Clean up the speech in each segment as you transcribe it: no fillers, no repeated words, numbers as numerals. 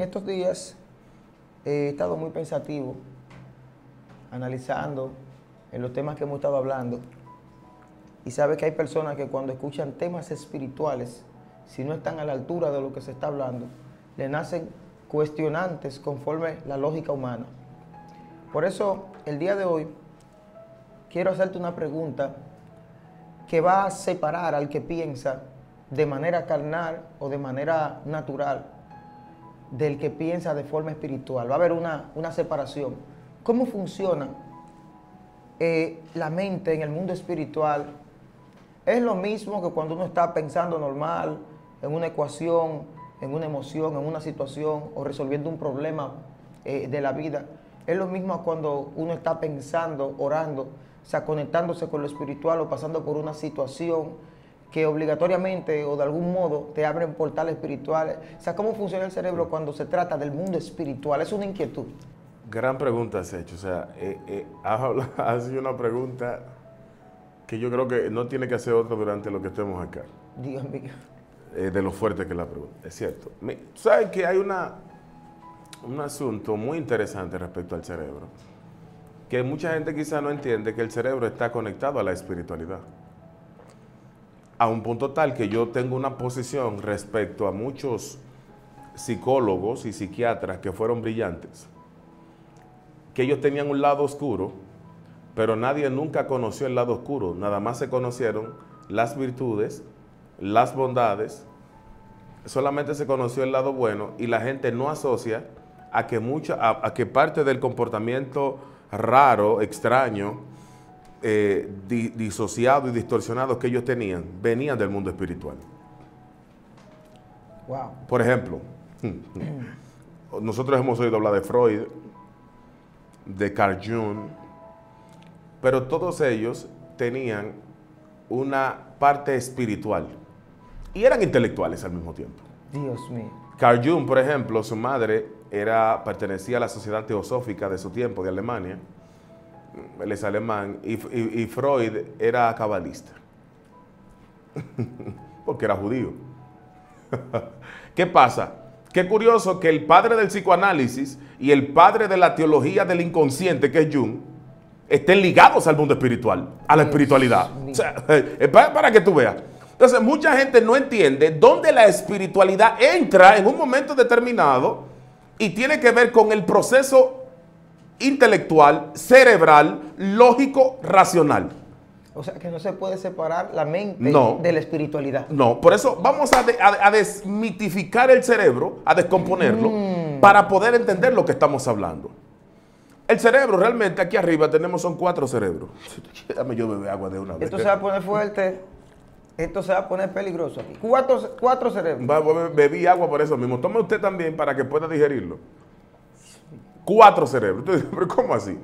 estos días he estado muy pensativo, analizando en los temas que hemos estado hablando, y sabe que hay personas que cuando escuchan temas espirituales, si no están a la altura de lo que se está hablando, le nacen cuestionantes conforme la lógica humana. Por eso, el día de hoy, quiero hacerte una pregunta que va a separar al que piensa de manera carnal o de manera natural del que piensa de forma espiritual. Va a haber una separación. ¿Cómo funciona la mente en el mundo espiritual? ¿Es lo mismo que cuando uno está pensando normal, en una ecuación, en una emoción, en una situación o resolviendo un problema de la vida? ¿Es lo mismo cuando uno está pensando, orando, o sea, conectándose con lo espiritual o pasando por una situación que obligatoriamente o de algún modo te abren portales espirituales? O sea, ¿cómo funciona el cerebro cuando se trata del mundo espiritual? Es una inquietud. Gran pregunta has hecho. O sea, has hecho una pregunta que yo creo que no tiene que hacer otra durante lo que estemos acá. Dios mío. De lo fuerte que es la pregunta, es cierto. ¿Sabes que hay un asunto muy interesante respecto al cerebro? Que mucha gente quizá no entiende que el cerebro está conectado a la espiritualidad. A un punto tal que yo tengo una posición respecto a muchos psicólogos y psiquiatras que fueron brillantes, que ellos tenían un lado oscuro, pero nadie nunca conoció el lado oscuro, nada más se conocieron las virtudes, las bondades, solamente se conoció el lado bueno, y la gente no asocia a que parte del comportamiento raro, extraño, disociado y distorsionado que ellos tenían, venían del mundo espiritual. Wow. Por ejemplo, nosotros hemos oído hablar de Freud, de Carl Jung, pero todos ellos tenían una parte espiritual y eran intelectuales al mismo tiempo. Dios mío. Carl Jung, por ejemplo, su madre pertenecía a la Sociedad Teosófica de su tiempo, de Alemania. Él es alemán, y Freud era cabalista, porque era judío. ¿Qué pasa? Qué curioso que el padre del psicoanálisis y el padre de la teología del inconsciente, que es Jung, estén ligados al mundo espiritual, a la espiritualidad. O sea, para que tú veas. Entonces, mucha gente no entiende dónde la espiritualidad entra en un momento determinado y tiene que ver con el proceso intelectual, cerebral, lógico, racional. O sea, que no se puede separar la mente de la espiritualidad. No, por eso vamos a desmitificar el cerebro, a descomponerlo, para poder entender lo que estamos hablando. El cerebro, realmente, aquí arriba son 4 cerebros. Dame yo beber agua de una vez. Esto se va a poner fuerte. Esto se va a poner peligroso aquí. 4 cerebros. Bebí agua por eso mismo. Tome usted también para que pueda digerirlo. 4 cerebros. Entonces, ¿pero cómo así?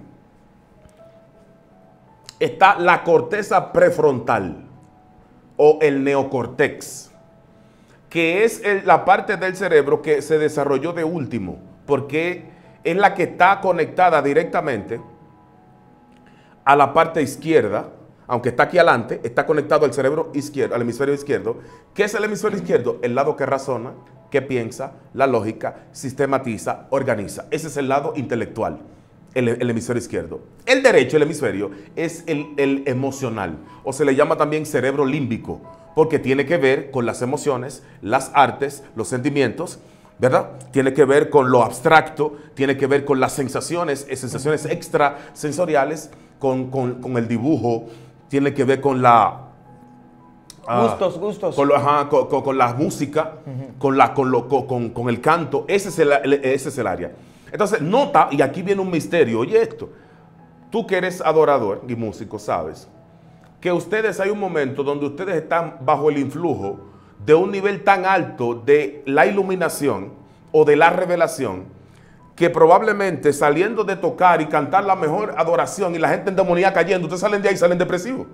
Está la corteza prefrontal o el neocortex, que es la parte del cerebro que se desarrolló de último, porque es la que está conectada directamente a la parte izquierda, aunque está aquí adelante, está conectado al cerebro izquierdo, al hemisferio izquierdo. ¿Qué es el hemisferio izquierdo? El lado que razona, que piensa, la lógica, sistematiza, organiza. Ese es el lado intelectual, el hemisferio izquierdo. El derecho, el hemisferio, es el emocional, o se le llama también cerebro límbico, porque tiene que ver con las emociones, las artes, los sentimientos, ¿verdad? Tiene que ver con lo abstracto, tiene que ver con las sensaciones extrasensoriales, con el dibujo, tiene que ver con la... Gustos. Con la música, con el canto. Ese es el área. Entonces, nota, y aquí viene un misterio. Oye esto, tú que eres adorador y músico, sabes que hay un momento donde ustedes están bajo el influjo de un nivel tan alto de la iluminación o de la revelación, que probablemente saliendo de tocar y cantar la mejor adoración y la gente endemoniada cayendo, ustedes salen de ahí y salen depresivos.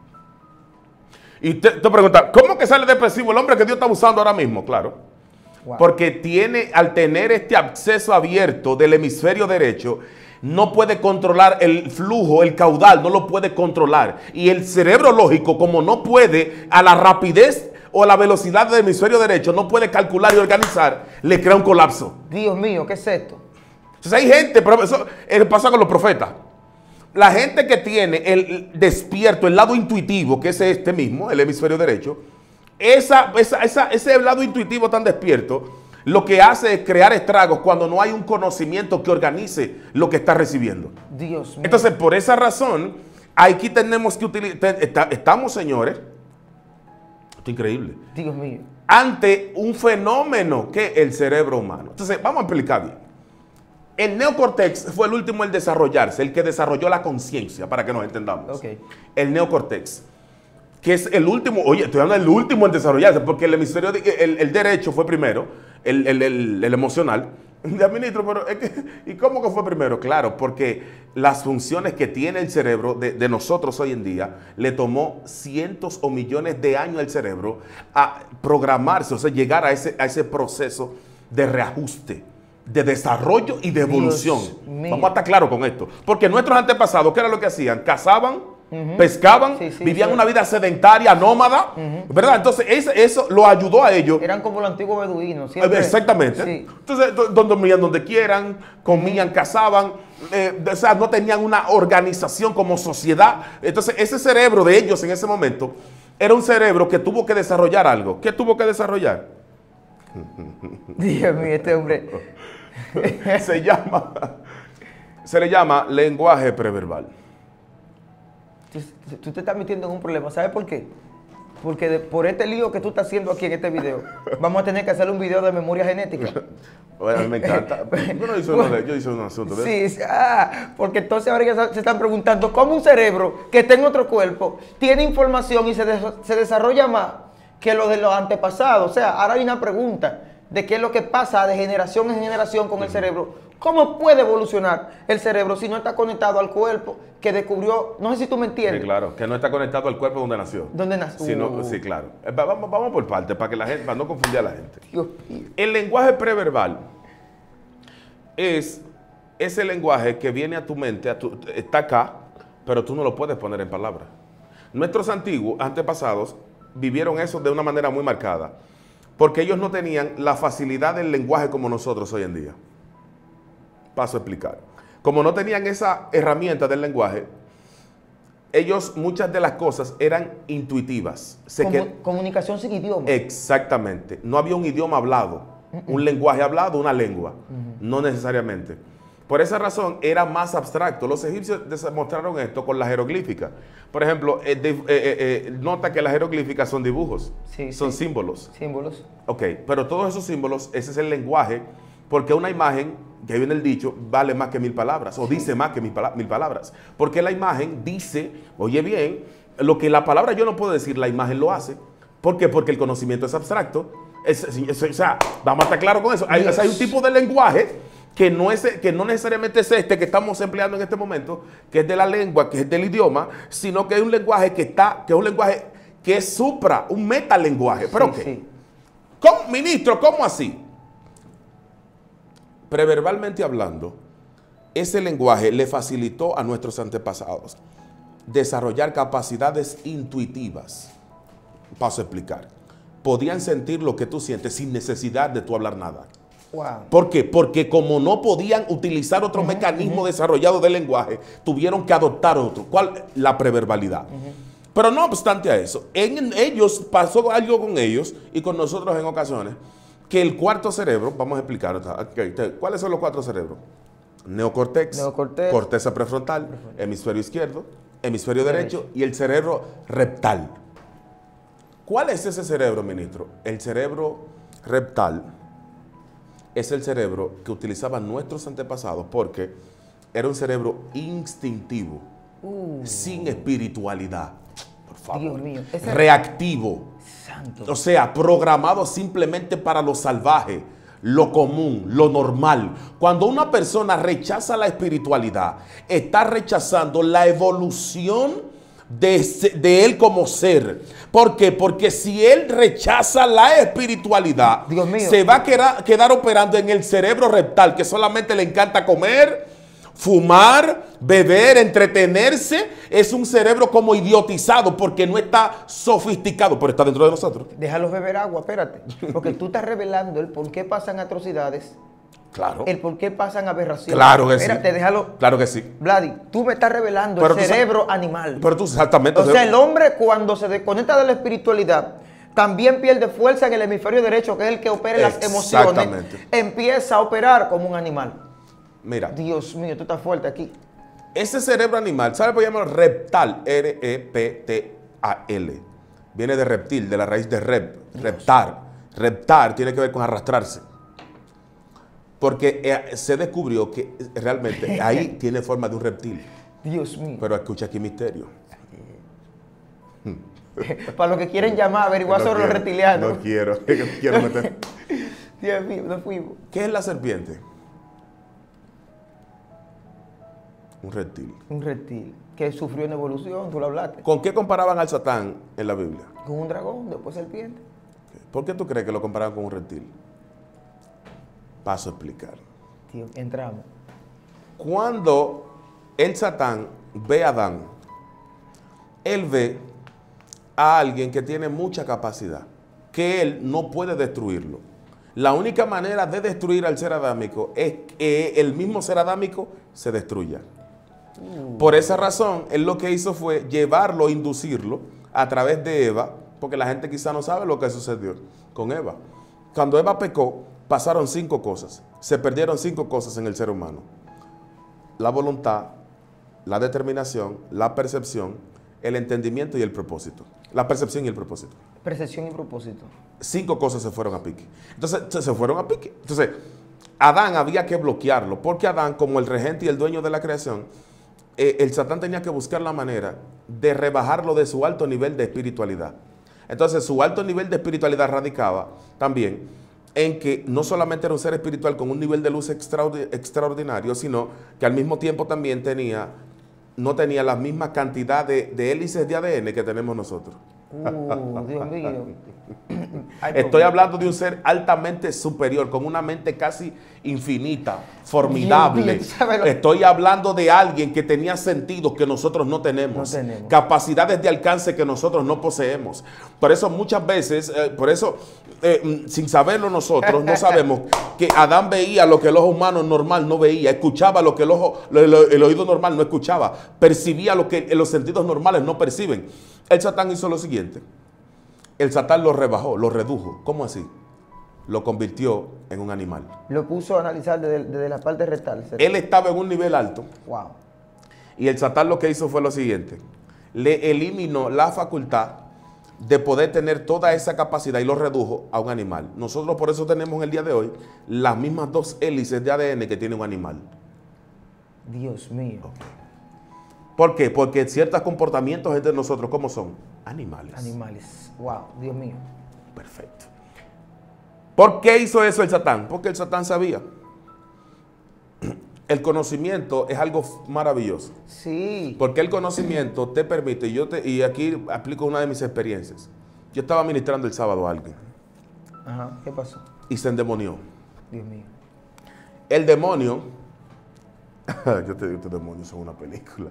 Y te pregunta, ¿cómo que sale depresivo el hombre que Dios está usando ahora mismo? Claro, porque al tener este acceso abierto del hemisferio derecho, no puede controlar el flujo, el caudal, no lo puede controlar. Y el cerebro lógico, como no puede a la rapidez o la velocidad del hemisferio derecho no puede calcular y organizar, le crea un colapso. Dios mío, ¿qué es esto? Entonces hay gente, pero eso pasa con los profetas. La gente que tiene el despierto, el lado intuitivo, que es este mismo, el hemisferio derecho, ese lado intuitivo tan despierto, lo que hace es crear estragos cuando no hay un conocimiento que organice lo que está recibiendo. Dios mío. Entonces, por esa razón, aquí tenemos que utilizar, estamos, señores, esto es increíble, Dios mío. ante un fenómeno que es el cerebro humano. Entonces, vamos a explicar bien. El neocortex fue el último en desarrollarse, el que desarrolló la conciencia, para que nos entendamos. Okay. El neocortex, que es el último, oye, estoy hablando del último en desarrollarse, porque el hemisferio, el derecho fue primero, el emocional. Ya, ministro, pero es que, ¿y cómo que fue primero? Claro, porque las funciones que tiene el cerebro de nosotros hoy en día, le tomó cientos o millones de años al cerebro a programarse, o sea, llegar a ese proceso de reajuste, de desarrollo y de evolución. Vamos a estar claros con esto. Porque nuestros antepasados, ¿qué era lo que hacían? Cazaban, pescaban, vivían una vida sedentaria, nómada, ¿verdad? Entonces eso lo ayudó a ellos. Eran como los antiguos beduinos. Exactamente. Sí. Entonces dormían donde quieran, comían, cazaban, o sea, no tenían una organización como sociedad. Entonces ese cerebro de ellos en ese momento era un cerebro que tuvo que desarrollar algo. ¿Qué tuvo que desarrollar? Dios mío, este hombre... se le llama lenguaje preverbal. Tú te estás metiendo en un problema. ¿Sabes por qué? Porque por este lío que tú estás haciendo aquí en este video, vamos a tener que hacer un video de memoria genética. Bueno, me encanta. Yo hice un asunto de eso. Sí, porque entonces ahora ya se están preguntando cómo un cerebro que está en otro cuerpo tiene información y se desarrolla más que lo de los antepasados. O sea, ahora hay una pregunta de qué es lo que pasa de generación en generación con el cerebro. ¿Cómo puede evolucionar el cerebro si no está conectado al cuerpo que descubrió? No sé si tú me entiendes. Sí, claro, que no está conectado al cuerpo donde nació. ¿Dónde nació? Sí, claro. Vamos por partes para que la gente, para no confundir a la gente. Dios mío. El lenguaje preverbal es ese lenguaje que viene a tu mente, está acá, pero tú no lo puedes poner en palabras. Nuestros antiguos, antepasados, vivieron eso de una manera muy marcada, porque ellos no tenían la facilidad del lenguaje como nosotros hoy en día. Paso a explicar. Como no tenían esa herramienta del lenguaje, ellos, muchas de las cosas eran intuitivas. Comunicación sin idioma. Exactamente. No había un idioma hablado, un lenguaje hablado, una lengua. No necesariamente. Por esa razón era más abstracto. Los egipcios demostraron esto con la jeroglífica. Por ejemplo, nota que las jeroglíficas son dibujos, son símbolos. Símbolos. Ok, pero todos esos símbolos, ese es el lenguaje, porque una imagen, que viene el dicho, vale más que 1000 palabras, o dice más que 1000 palabras. Porque la imagen dice, oye bien, lo que la palabra yo no puedo decir, la imagen lo hace. ¿Por qué? Porque el conocimiento es abstracto. O sea, vamos a estar claros con eso. Hay un tipo de lenguaje que no necesariamente es este que estamos empleando en este momento, que es de la lengua, que es del idioma, sino que es un lenguaje que es supra, un metalenguaje. ¿Pero qué? ¿Cómo, ministro, cómo así? Preverbalmente hablando, ese lenguaje le facilitó a nuestros antepasados desarrollar capacidades intuitivas. Paso a explicar. Podían sentir lo que tú sientes sin necesidad de tú hablar nada. Wow. ¿Por qué? Porque como no podían utilizar otro mecanismo desarrollado del lenguaje, tuvieron que adoptar otro. ¿Cuál? La preverbalidad. Pero no obstante a eso, en ellos pasó algo con ellos y con nosotros en ocasiones, que el cuarto cerebro, vamos a explicar, okay, ¿cuáles son los 4 cerebros? Neocortex, corteza prefrontal, hemisferio izquierdo, hemisferio derecho y el cerebro reptal. ¿Cuál es ese cerebro, ministro? El cerebro reptal es el cerebro que utilizaban nuestros antepasados porque era un cerebro instintivo, sin espiritualidad. Por favor. Dios mío. Reactivo. Santo. O sea, programado simplemente para lo salvaje, lo común, lo normal. Cuando una persona rechaza la espiritualidad, está rechazando la evolución de él como ser. ¿Por qué? Porque si él rechaza la espiritualidad, se va a quedar operando en el cerebro reptal, que solamente le encanta comer, Fumar, beber, entretenerse, es un cerebro como idiotizado porque no está sofisticado, pero está dentro de nosotros. Déjalos beber agua, espérate. Porque tú estás revelando el por qué pasan atrocidades. Claro. El por qué pasan aberraciones. Claro que espérate, sí. déjalo. Claro que sí. Vladi, tú me estás revelando Pero el tú cerebro animal. Pero tú exactamente. O sea, el hombre cuando se desconecta de la espiritualidad, también pierde fuerza en el hemisferio derecho, que es el que opera las emociones. Exactamente. Empieza a operar como un animal. Mira. Dios mío, tú estás fuerte aquí. Ese cerebro animal, ¿sabe por qué llamarlo reptal? R-E-P-T-A-L. Viene de reptil, de la raíz de reptar. Reptar tiene que ver con arrastrarse. Porque se descubrió que realmente ahí tiene forma de un reptil. Dios mío. Pero escucha qué misterio. Para los que quieren llamar, averiguar sobre los reptilianos. No quiero meter. Dios mío, no fuimos. ¿Qué es la serpiente? Un reptil. Un reptil que sufrió una evolución, tú lo hablaste. ¿Con qué comparaban al Satán en la Biblia? Con un dragón, después serpiente. ¿Por qué tú crees que lo comparaban con un reptil? Paso a explicar. Tío, entramos. Cuando el Satán ve a Adán, él ve a alguien que tiene mucha capacidad, que él no puede destruirlo. La única manera de destruir al ser adámico es que el mismo ser adámico se destruya. Por esa razón, él lo que hizo fue llevarlo, inducirlo a través de Eva, porque la gente quizá no sabe lo que sucedió con Eva. Cuando Eva pecó, pasaron 5 cosas. Se perdieron 5 cosas en el ser humano. La voluntad, la determinación, la percepción, el entendimiento y el propósito. La percepción y el propósito. Percepción y propósito. 5 cosas se fueron a pique. Entonces, se fueron a pique. Entonces, Adán había que bloquearlo, porque Adán, como el regente y el dueño de la creación, el Satán tenía que buscar la manera de rebajarlo de su alto nivel de espiritualidad. Entonces, su alto nivel de espiritualidad radicaba también en que no solamente era un ser espiritual con un nivel de luz extraordinario, sino que al mismo tiempo también no tenía la misma cantidad de hélices de ADN que tenemos nosotros. Dios mío. Estoy hablando de un ser altamente superior, con una mente casi infinita, formidable. Estoy hablando de alguien que tenía sentidos que nosotros no tenemos, capacidades de alcance que nosotros no poseemos. Por eso muchas veces, sin saberlo nosotros, no sabemos que Adán veía lo que el ojo humano normal no veía, escuchaba lo que el oído normal no escuchaba, percibía lo que los sentidos normales no perciben. El Satán hizo lo siguiente. El Satán lo rebajó, lo redujo. ¿Cómo así? Lo convirtió en un animal. Lo puso a analizar desde la parte rectal. Él estaba en un nivel alto. Wow. Y el Satán lo que hizo fue lo siguiente. Le eliminó la facultad de poder tener toda esa capacidad y lo redujo a un animal. Nosotros por eso tenemos en el día de hoy las mismas 2 hélices de ADN que tiene un animal. Dios mío. ¿Por qué? Porque ciertos comportamientos entre nosotros, ¿cómo son? Animales. Animales. Wow, Dios mío. Perfecto. ¿Por qué hizo eso el Satán? Porque el Satán sabía. El conocimiento es algo maravilloso. Sí. Porque el conocimiento te permite, y aquí aplico una de mis experiencias. Yo estaba ministrando el sábado a alguien. Ajá, ¿qué pasó? Y se endemonió. Dios mío. El demonio, yo te digo, estos demonios son una película.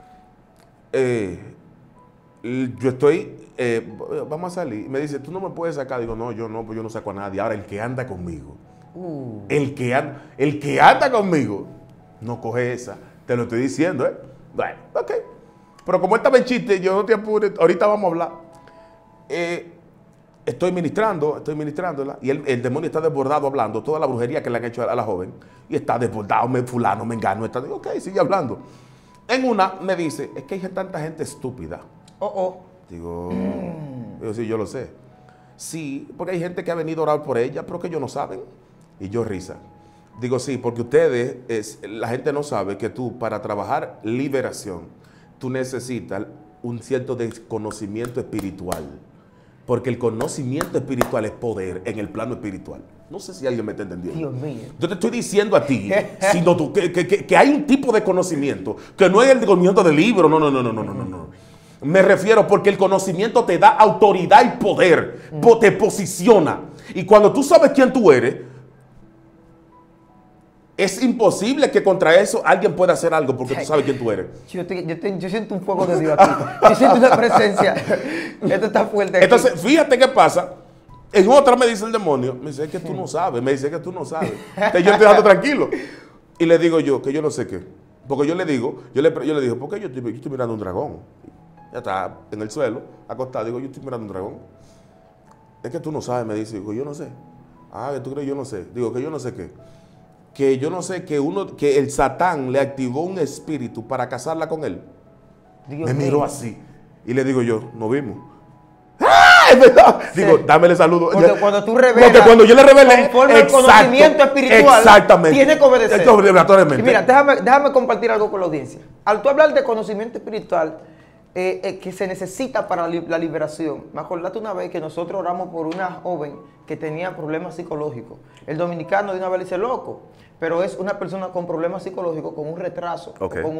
Yo estoy, vamos a salir, y me dice, tú no me puedes sacar. Digo, no, yo no, pues yo no saco a nadie. Ahora, el que anda conmigo, el que anda conmigo, no coge esa. Te lo estoy diciendo, ¿eh? Bueno, ok. Pero como él estaba en chiste, yo no te apures, ahorita vamos a hablar. Estoy ministrándola, y el demonio está desbordado hablando toda la brujería que le han hecho a la joven, y está desbordado, fulano, me engano, digo, ok, sigue hablando. En una me dice, es que hay tanta gente estúpida. Digo, sí, yo lo sé. Sí, porque hay gente que ha venido a orar por ella, pero que ellos no saben. Y yo risa. Digo, sí, porque la gente no sabe que tú, para trabajar liberación, tú necesitas un cierto desconocimiento espiritual. Porque el conocimiento espiritual es poder en el plano espiritual. No sé si alguien me está entendiendo. Dios mío. Yo te estoy diciendo a ti, sino tú, que hay un tipo de conocimiento que no es el conocimiento del libro. No. Me refiero porque el conocimiento te da autoridad y poder, te posiciona. Y cuando tú sabes quién tú eres, es imposible que contra eso alguien pueda hacer algo porque tú sabes quién tú eres. Yo siento un fuego de Dios aquí. Yo siento una presencia. Esto está fuerte aquí. Entonces, fíjate qué pasa. En otra me dice el demonio, me dice, es que tú no sabes, me dice que tú no sabes. Entonces yo estoy dejando tranquilo. Y le digo yo, que yo no sé qué. Porque yo le digo, yo le digo, ¿por qué yo estoy mirando un dragón? Ya está en el suelo, acostado, digo, yo estoy mirando un dragón. Es que tú no sabes, me dice, digo, yo no sé. Ah, que tú crees, yo no sé. Digo, que yo no sé qué. Que yo no sé que el Satán le activó un espíritu para casarla con él. Dios Me mío. miró así. Y le digo yo, nos vimos. ¡Ah! Es verdad. Sí. Digo, dámele saludo. Porque cuando tú revelas, porque cuando yo le revelé, conforme al conocimiento espiritual, exactamente, tiene que obedecer. Obligatoriamente. Y mira, déjame compartir algo con la audiencia. Al tú hablar de conocimiento espiritual, que se necesita para la liberación, me acordaste una vez que nosotros oramos por una joven que tenía problemas psicológicos. El dominicano de una vez le dice loco, pero es una persona con problemas psicológicos, con un retraso, Okay. con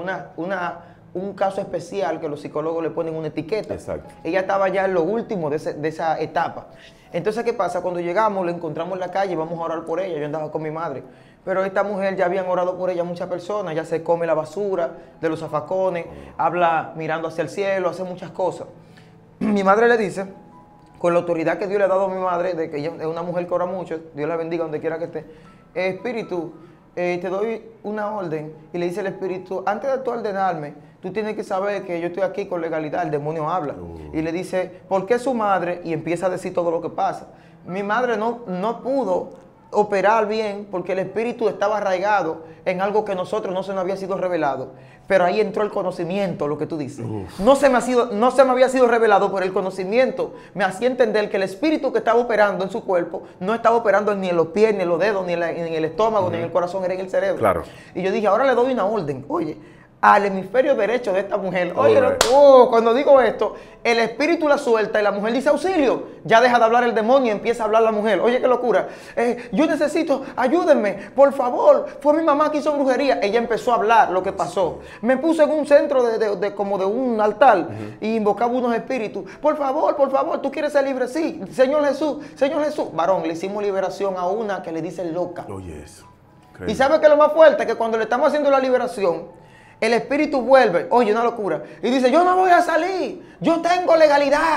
un caso especial que los psicólogos le ponen una etiqueta. Exacto. Ella estaba ya en lo último de esa etapa. Entonces, ¿qué pasa? Cuando llegamos, la encontramos en la calle, vamos a orar por ella. Yo andaba con mi madre. Pero esta mujer, ya habían orado por ella muchas personas. Ya se come la basura de los zafacones, habla mirando hacia el cielo, hace muchas cosas. Mi madre le dice, con la autoridad que Dios le ha dado a mi madre, de que ella es una mujer que ora mucho, Dios la bendiga donde quiera que esté, espíritu, te doy una orden. Y le dice el espíritu, antes de tú ordenarme, tú tienes que saber que yo estoy aquí con legalidad. El demonio habla. Y le dice, ¿por qué su madre? Y empieza a decir todo lo que pasa. Mi madre no pudo operar bien porque el espíritu estaba arraigado en algo que nosotros no se nos había sido revelado. Pero ahí entró el conocimiento, lo que tú dices. No se me había sido revelado, pero el conocimiento me hacía entender que el espíritu que estaba operando en su cuerpo no estaba operando ni en los pies, ni en los dedos, ni en el estómago, ni en el corazón, era en el cerebro. Claro. Y yo dije, ahora le doy una orden. Oye, al hemisferio derecho de esta mujer. Oye, Right. cuando digo esto, el espíritu la suelta y la mujer dice auxilio. Ya deja de hablar el demonio y empieza a hablar la mujer. Oye, qué locura. Yo necesito, ayúdenme, por favor. Fue mi mamá que hizo brujería. Ella empezó a hablar lo que pasó. Me puse en un centro como de un altar y invocaba unos espíritus. Por favor, tú quieres ser libre. Sí, Señor Jesús. Varón, le hicimos liberación a una que le dicen loca. Oye, eso. Y ¿sabe qué es lo más fuerte? Que cuando le estamos haciendo la liberación, el espíritu vuelve, oye, una locura, y dice, yo no voy a salir, yo tengo legalidad.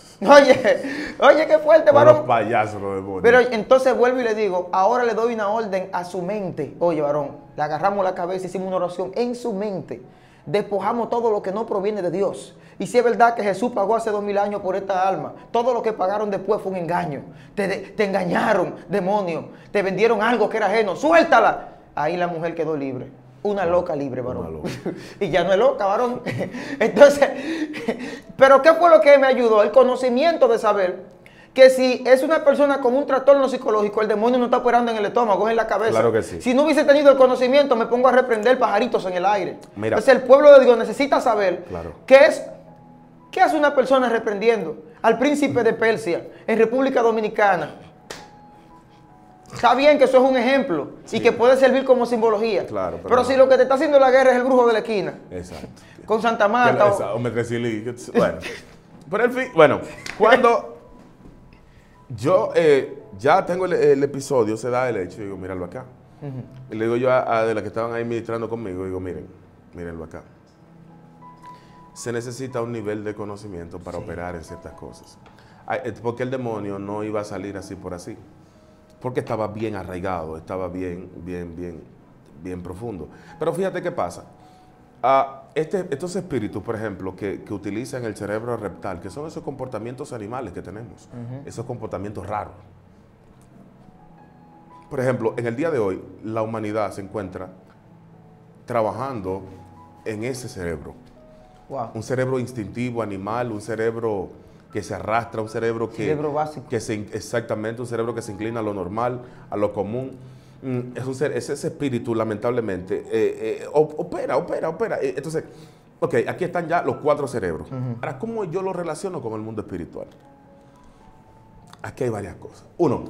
Oye, qué fuerte, varón. Los payasos, los demonios. Pero entonces vuelvo y le digo, ahora le doy una orden a su mente. Oye, varón, le agarramos la cabeza, hicimos una oración en su mente. Despojamos todo lo que no proviene de Dios. Y si es verdad que Jesús pagó hace 2000 años por esta alma, todo lo que pagaron después fue un engaño. Te engañaron, demonio. Te vendieron algo que era ajeno. Suéltala. Ahí la mujer quedó libre. Una loca libre, varón. Loca. Y ya no es loca, varón. Entonces, ¿pero qué fue lo que me ayudó? El conocimiento de saber que si es una persona con un trastorno psicológico, el demonio no está operando en el estómago, es en la cabeza. Claro que sí. Si no hubiese tenido el conocimiento, me pongo a reprender pajaritos en el aire. Mira. Entonces, el pueblo de Dios necesita saber Claro. qué hace una persona reprendiendo al príncipe de Persia en República Dominicana. Está bien que eso es un ejemplo y que puede servir como simbología. Claro, pero no. si lo que te está haciendo la guerra es el brujo de la esquina, Exacto. con Santa Marta. Hombre, bueno. Pero en fin, bueno, cuando yo ya tengo el episodio, se da el hecho, digo, míralo acá. Y le digo yo a de las que estaban ahí ministrando conmigo, digo, mírenlo acá. Se necesita un nivel de conocimiento para operar en ciertas cosas. Porque el demonio no iba a salir así por así. Porque estaba bien arraigado, estaba bien profundo. Pero fíjate qué pasa. Estos espíritus, por ejemplo, que utilizan el cerebro reptal, que son esos comportamientos animales que tenemos, esos comportamientos raros. Por ejemplo, en el día de hoy, la humanidad se encuentra trabajando en ese cerebro. Wow. Un cerebro instintivo, animal, un cerebro que se arrastra, un cerebro que... Cerebro básico. Exactamente, un cerebro que se inclina a lo normal, a lo común. Ese espíritu, lamentablemente, opera. Entonces, ok, aquí están ya los 4 cerebros. Ahora, ¿cómo yo lo relaciono con el mundo espiritual? Aquí hay varias cosas. 1,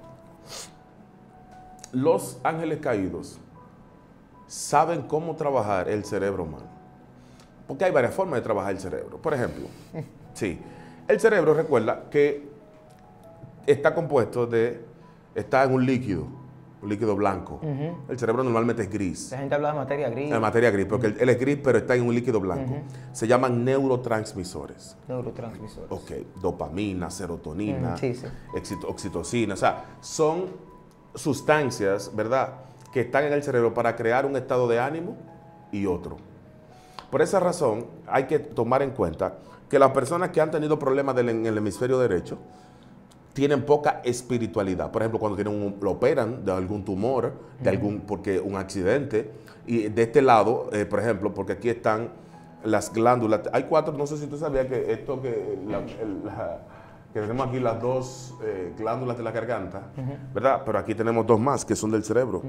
los ángeles caídos saben cómo trabajar el cerebro humano. Porque hay varias formas de trabajar el cerebro. Por ejemplo, sí, el cerebro, recuerda que está compuesto está en un líquido. un líquido blanco. El cerebro normalmente es gris. La gente habla de materia gris. De materia gris, porque él es gris, pero está en un líquido blanco. Se llaman neurotransmisores. Neurotransmisores. Ok, dopamina, serotonina, Sí, sí. oxitocina. O sea, son sustancias, ¿verdad?, que están en el cerebro para crear un estado de ánimo y otro. Por esa razón, hay que tomar en cuenta que las personas que han tenido problemas en el hemisferio derecho tienen poca espiritualidad. Por ejemplo, cuando lo operan de algún tumor, porque un accidente, y de este lado, por ejemplo, porque aquí están las glándulas. Hay 4, no sé si tú sabías que esto que tenemos aquí las 2 glándulas de la garganta, ¿verdad? Pero aquí tenemos 2 más que son del cerebro.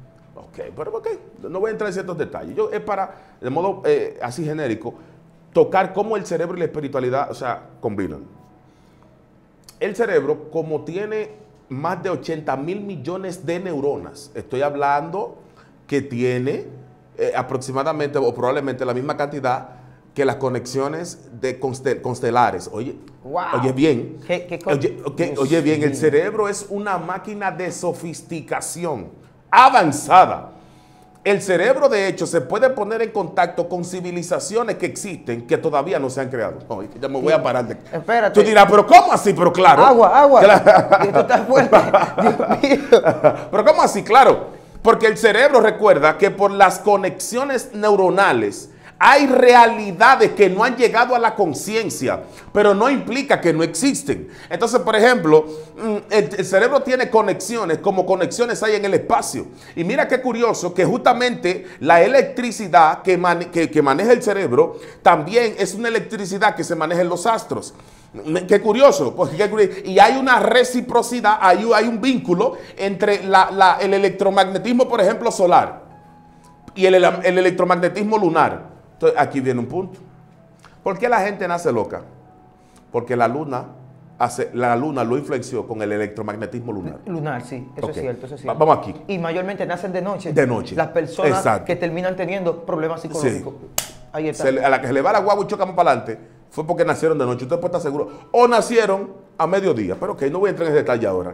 Ok, no voy a entrar en ciertos detalles. Es para, de modo así genérico, tocar cómo el cerebro y la espiritualidad, o sea, combinan. El cerebro, como tiene más de 80,000 millones de neuronas, estoy hablando que tiene aproximadamente o probablemente la misma cantidad que las conexiones de constelares. Oye, Wow. Oye bien, oye bien, el mío. cerebro es una máquina de sofisticación avanzada. El cerebro, de hecho, se puede poner en contacto con civilizaciones que existen que todavía no se han creado. No, ya me voy a parar de... Espérate. Tú dirás, ¿pero cómo así? Pero claro. Agua. Claro. Esto está fuerte. Dios mío. Pero ¿cómo así? Claro. Porque el cerebro, recuerda que por las conexiones neuronales hay realidades que no han llegado a la conciencia, pero no implica que no existen. Entonces, por ejemplo, el cerebro tiene conexiones, como conexiones hay en el espacio. Y mira qué curioso que justamente la electricidad que maneja el cerebro también es una electricidad que se maneja en los astros. Qué curioso, y hay una reciprocidad, hay un vínculo entre el electromagnetismo, por ejemplo, solar, y el electromagnetismo lunar. Entonces, aquí viene un punto. ¿Por qué la gente nace loca? Porque la luna lo influenció con el electromagnetismo lunar. Lunar, sí, eso es cierto, eso es cierto. Vamos aquí. Y mayormente nacen de noche. De noche. Las personas Exacto. que terminan teniendo problemas psicológicos. Sí. Ahí está. A la que se le va la guagua y chocamos para adelante fue porque nacieron de noche. Usted puede estar seguro. O nacieron a mediodía. Pero ok, no voy a entrar en ese detalle ahora.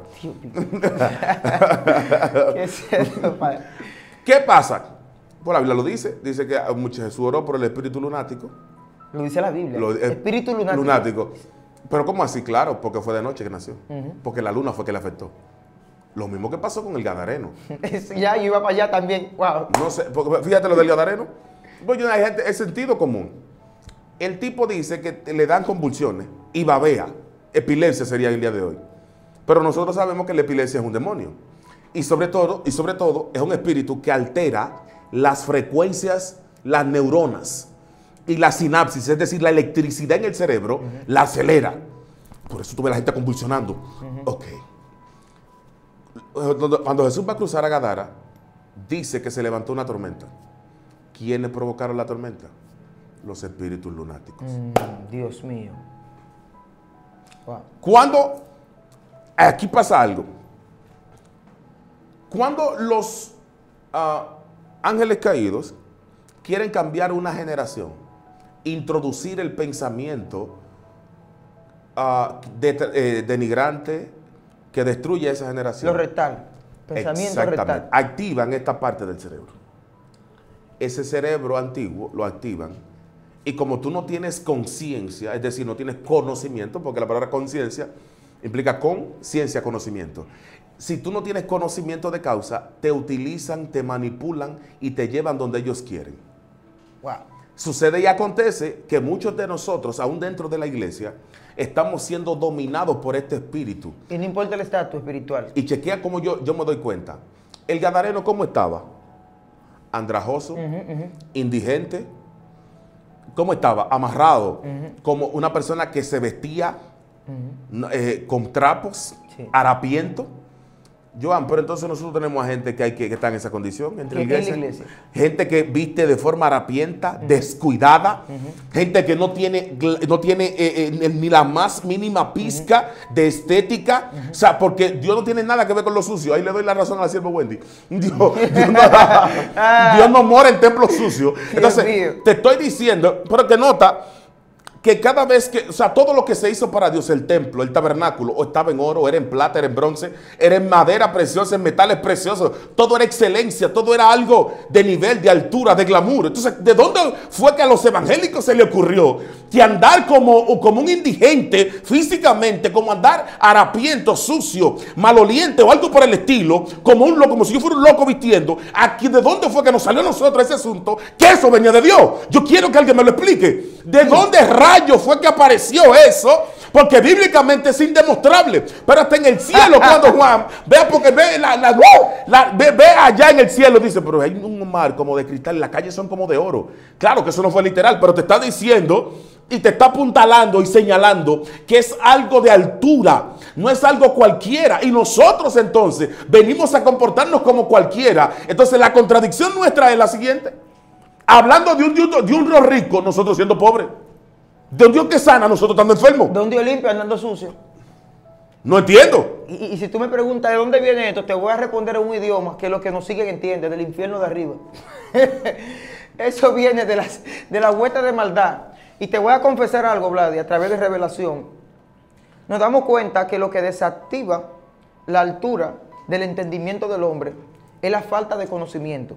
¿Qué es cierto, padre? ¿Qué pasa? Por la Biblia lo dice. Dice que Jesús oró por el espíritu lunático. Lo dice la Biblia. Espíritu lunático. Pero ¿cómo así? Claro, porque fue de noche que nació. Porque la luna fue que le afectó. Lo mismo que pasó con el Gadareno. Ya, yo iba para allá también. Wow. No sé, fíjate lo del Gadareno. Pues hay gente, es sentido común. El tipo dice que le dan convulsiones y babea. Epilepsia sería el día de hoy. Pero nosotros sabemos que la epilepsia es un demonio. Y sobre todo es un espíritu que altera las frecuencias, las neuronas y la sinapsis, es decir, la electricidad en el cerebro, la acelera. Por eso tú ves a la gente convulsionando. Ok. Cuando Jesús va a cruzar a Gadara, dice que se levantó una tormenta. ¿Quiénes provocaron la tormenta? Los espíritus lunáticos. Dios mío. Wow. Cuando, aquí pasa algo. Cuando los ángeles caídos quieren cambiar una generación, introducir el pensamiento denigrante que destruye esa generación. Lo rectal. Pensamiento Exactamente. rectal. Activan esta parte del cerebro. Ese cerebro antiguo lo activan. Y como tú no tienes conciencia, es decir, no tienes conocimiento, porque la palabra conciencia implica conciencia, conocimiento. Si tú no tienes conocimiento de causa, te utilizan, te manipulan y te llevan donde ellos quieren. Wow. Sucede y acontece que muchos de nosotros, aún dentro de la iglesia, estamos siendo dominados por este espíritu. Y no importa el estatus espiritual. Y chequea cómo yo me doy cuenta. El Gadareno, ¿cómo estaba? Andrajoso, indigente. ¿Cómo estaba? Amarrado. Como una persona que se vestía con trapos, sí, harapiento. Joan, pero entonces nosotros tenemos a gente que está en esa condición entre la iglesia. Gente que viste de forma harapienta, descuidada, gente que no tiene ni la más mínima pizca de estética, o sea, porque Dios no tiene nada que ver con lo sucio. Ahí le doy la razón a la sierva Wendy. Dios no mora en templos sucios. Entonces, te estoy diciendo, pero que nota que cada vez que, o sea, todo lo que se hizo para Dios, el templo, el tabernáculo, o estaba en oro, era en plata, era en bronce, era en madera preciosa, en metales preciosos, todo era excelencia, todo era algo de nivel, de altura, de glamour. Entonces, ¿de dónde fue que a los evangélicos se le ocurrió que andar como un indigente físicamente, como andar harapiento, sucio, maloliente o algo por el estilo, como un loco, como si yo fuera un loco vistiendo? Aquí, ¿de dónde fue que nos salió a nosotros ese asunto? Que eso venía de Dios. Yo quiero que alguien me lo explique. ¿De dónde rayos fue que apareció eso? Porque bíblicamente es indemostrable. Pero hasta en el cielo, cuando Juan vea, porque ve allá en el cielo, dice, pero hay un mar como de cristal, las calles son como de oro. Claro que eso no fue literal, pero te está diciendo y te está apuntalando y señalando que es algo de altura, no es algo cualquiera. Y nosotros entonces venimos a comportarnos como cualquiera. Entonces la contradicción nuestra es la siguiente. Hablando de un Dios rico, nosotros siendo pobres. De un Dios que sana, nosotros estando enfermos. De un Dios limpio andando sucio. No entiendo. Y si tú me preguntas de dónde viene esto, te voy a responder en un idioma que los que nos siguen entienden, del infierno de arriba. Eso viene de la vuelta de maldad. Y te voy a confesar algo, Vladi, a través de revelación. Nos damos cuenta que lo que desactiva la altura del entendimiento del hombre es la falta de conocimiento.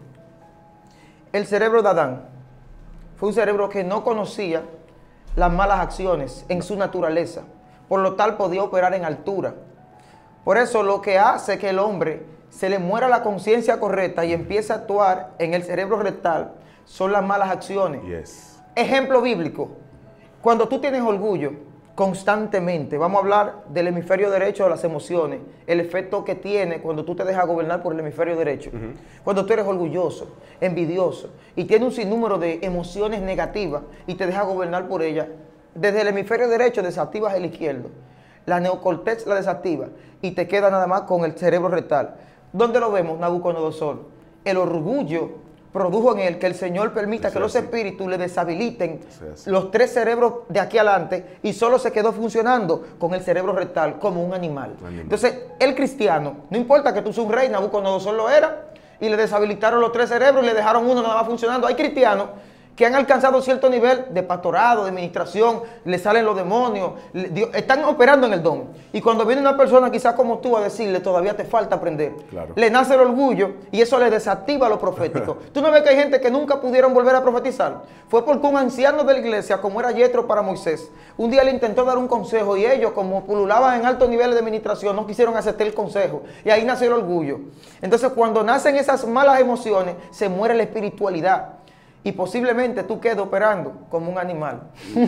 El cerebro de Adán fue un cerebro que no conocía las malas acciones en su naturaleza. Por lo tal podía operar en altura. Por eso lo que hace que el hombre se le muera la conciencia correcta y empiece a actuar en el cerebro rectal son las malas acciones. Yes. Ejemplo bíblico. Cuando tú tienes orgullo constantemente, vamos a hablar del hemisferio derecho de las emociones, el efecto que tiene cuando tú te dejas gobernar por el hemisferio derecho. Cuando tú eres orgulloso, envidioso y tienes un sinnúmero de emociones negativas y te dejas gobernar por ellas, desde el hemisferio derecho desactivas el izquierdo, la neocortex la desactiva y te queda nada más con el cerebro rectal. ¿Dónde lo vemos, Nabucodonosor? El orgullo produjo en él que el Señor permita que los espíritus le deshabiliten los tres cerebros de aquí adelante y solo se quedó funcionando con el cerebro rectal como un animal. Entonces, el cristiano, no importa que tú seas un rey, Nabucodonosor lo era, y le deshabilitaron los tres cerebros y le dejaron uno nada más funcionando. Hay cristianos que han alcanzado cierto nivel de pastorado, de administración, le salen los demonios, están operando en el don. Y cuando viene una persona quizás como tú a decirle, todavía te falta aprender, claro, le nace el orgullo y eso le desactiva lo profético. ¿Tú no ves que hay gente que nunca pudieron volver a profetizar? Fue porque un anciano de la iglesia, como era Yetro para Moisés, un día le intentó dar un consejo y ellos, como pululaban en altos niveles de administración, no quisieron aceptar el consejo. Y ahí nació el orgullo. Entonces, cuando nacen esas malas emociones, se muere la espiritualidad. Y posiblemente tú quedes operando como un animal.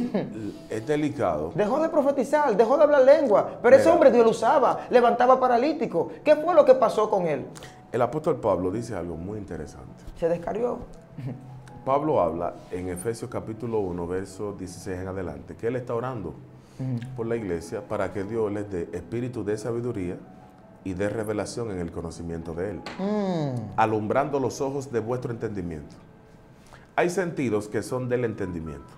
Es delicado. Dejó de profetizar, dejó de hablar lengua. Pero ese hombre Dios lo usaba, levantaba paralítico. ¿Qué fue lo que pasó con él? El apóstol Pablo dice algo muy interesante. Se descarrió. Pablo habla en Efesios capítulo 1, verso 16 en adelante, que él está orando por la iglesia para que Dios les dé espíritu de sabiduría y de revelación en el conocimiento de él. Alumbrando los ojos de vuestro entendimiento. Hay sentidos que son del entendimiento.